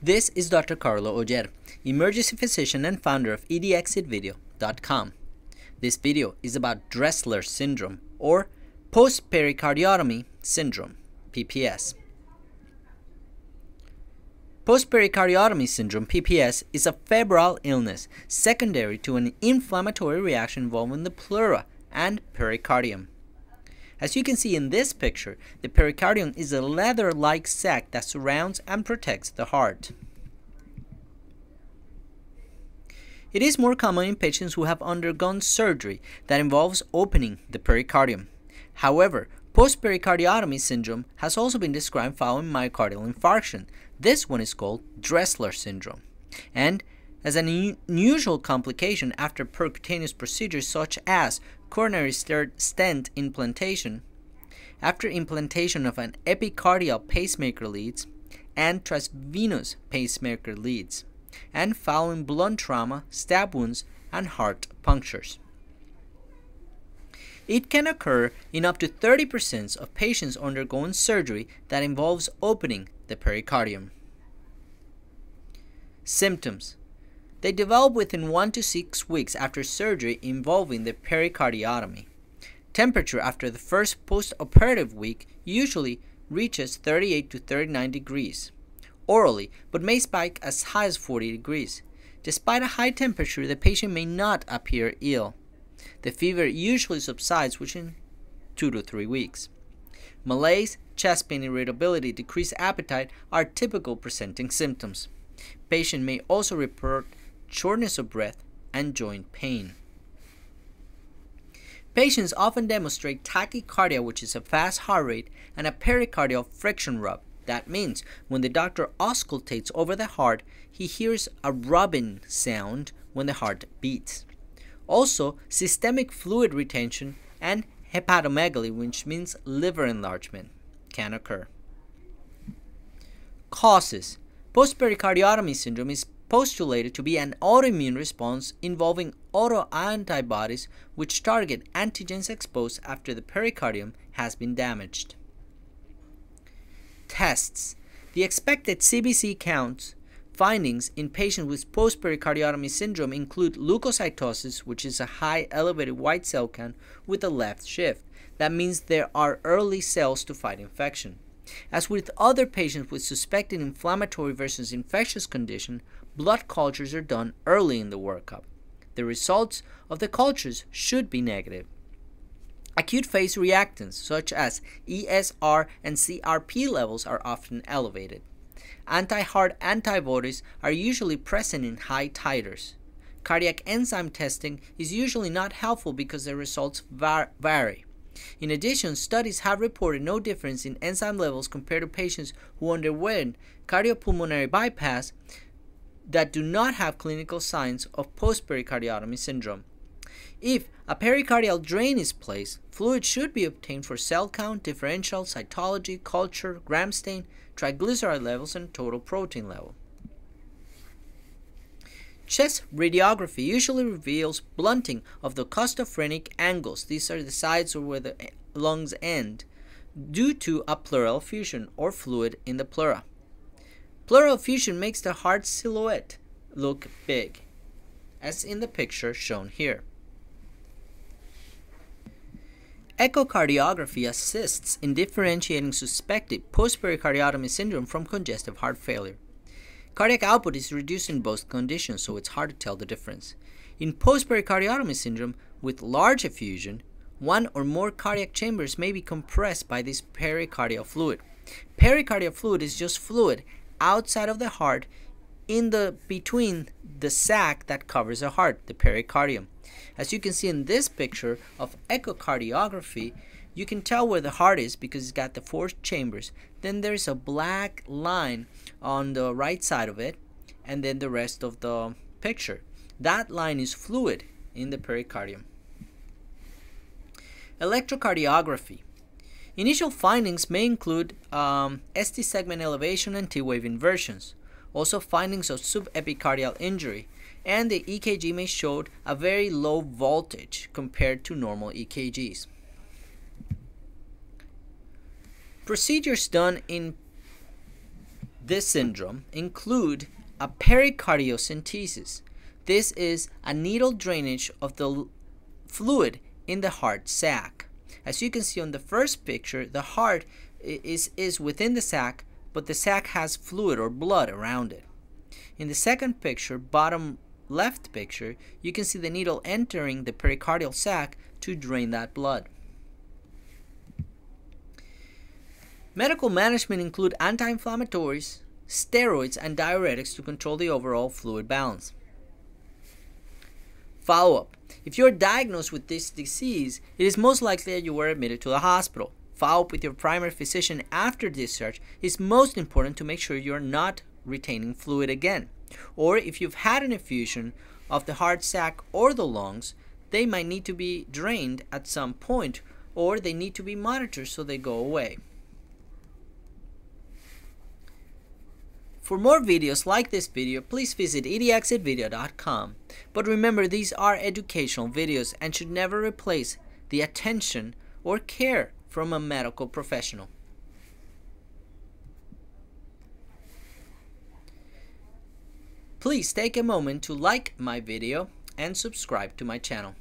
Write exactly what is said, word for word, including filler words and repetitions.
This is Doctor Carlo Oller, emergency physician and founder of E D exit video dot com. This video is about Dressler syndrome or post-pericardiotomy syndrome, P P S. Post-pericardiotomy syndrome, P P S, is a febrile illness secondary to an inflammatory reaction involving the pleura and pericardium. As you can see in this picture, the pericardium is a leather-like sac that surrounds and protects the heart. It is more common in patients who have undergone surgery that involves opening the pericardium. However, post-pericardiotomy syndrome has also been described following myocardial infarction. This one is called Dressler syndrome. And as an unusual complication after percutaneous procedures such as coronary stent implantation, after implantation of an epicardial pacemaker leads and transvenous pacemaker leads, and following blunt trauma, stab wounds, and heart punctures. It can occur in up to thirty percent of patients undergoing surgery that involves opening the pericardium. Symptoms. They develop within one to six weeks after surgery involving the pericardiotomy. Temperature after the first post-operative week usually reaches thirty-eight to thirty-nine degrees orally, but may spike as high as forty degrees. Despite a high temperature, the patient may not appear ill. The fever usually subsides within two to three weeks. Malaise, chest pain, irritability, decreased appetite are typical presenting symptoms. Patient may also report shortness of breath and joint pain. Patients often demonstrate tachycardia, which is a fast heart rate, and a pericardial friction rub. That means when the doctor auscultates over the heart, he hears a rubbing sound when the heart beats. Also, systemic fluid retention and hepatomegaly, which means liver enlargement, can occur. Causes. Post-pericardiotomy syndrome is postulated to be an autoimmune response involving autoantibodies which target antigens exposed after the pericardium has been damaged. Tests. The expected C B C counts findings in patients with post-pericardiotomy syndrome include leukocytosis, which is a high elevated white cell count with a left shift. That means there are early cells to fight infection. As with other patients with suspected inflammatory versus infectious condition, blood cultures are done early in the workup. The results of the cultures should be negative. Acute phase reactants such as E S R and C R P levels are often elevated. Anti-heart antibodies are usually present in high titers. Cardiac enzyme testing is usually not helpful because the results var vary. In addition, studies have reported no difference in enzyme levels compared to patients who underwent cardiopulmonary bypass that do not have clinical signs of post-pericardiotomy syndrome. If a pericardial drain is placed, fluid should be obtained for cell count, differential, cytology, culture, gram stain, triglyceride levels, and total protein level. Chest radiography usually reveals blunting of the costophrenic angles. These are the sides or where the lungs end, due to a pleural effusion or fluid in the pleura. Pleural effusion makes the heart silhouette look big, as in the picture shown here. Echocardiography assists in differentiating suspected post-pericardiotomy syndrome from congestive heart failure. Cardiac output is reduced in both conditions, so it's hard to tell the difference. In post-pericardiotomy syndrome with large effusion, one or more cardiac chambers may be compressed by this pericardial fluid. Pericardial fluid is just fluid outside of the heart in the between the sac that covers the heart, the pericardium. As you can see in this picture of echocardiography, you can tell where the heart is because it's got the four chambers. Then there's a black line on the right side of it, and then the rest of the picture. That line is fluid in the pericardium. Electrocardiography. Initial findings may include um, S T segment elevation and T-wave inversions. Also findings of subepicardial injury, and the E K G may show a very low voltage compared to normal E K Gs. Procedures done in this syndrome include a pericardiocentesis. This is a needle drainage of the fluid in the heart sac. As you can see on the first picture, the heart is, is within the sac, but the sac has fluid or blood around it. In the second picture, bottom left picture, you can see the needle entering the pericardial sac to drain that blood. Medical management include anti-inflammatories, steroids, and diuretics to control the overall fluid balance. Follow-up. If you are diagnosed with this disease, it is most likely that you were admitted to the hospital. Follow-up with your primary physician after discharge is most important to make sure you are not retaining fluid again. Or if you've had an effusion of the heart sac or the lungs, they might need to be drained at some point, or they need to be monitored so they go away. For more videos like this video, please visit E D X video dot com. But remember, these are educational videos and should never replace the attention or care from a medical professional. Please take a moment to like my video and subscribe to my channel.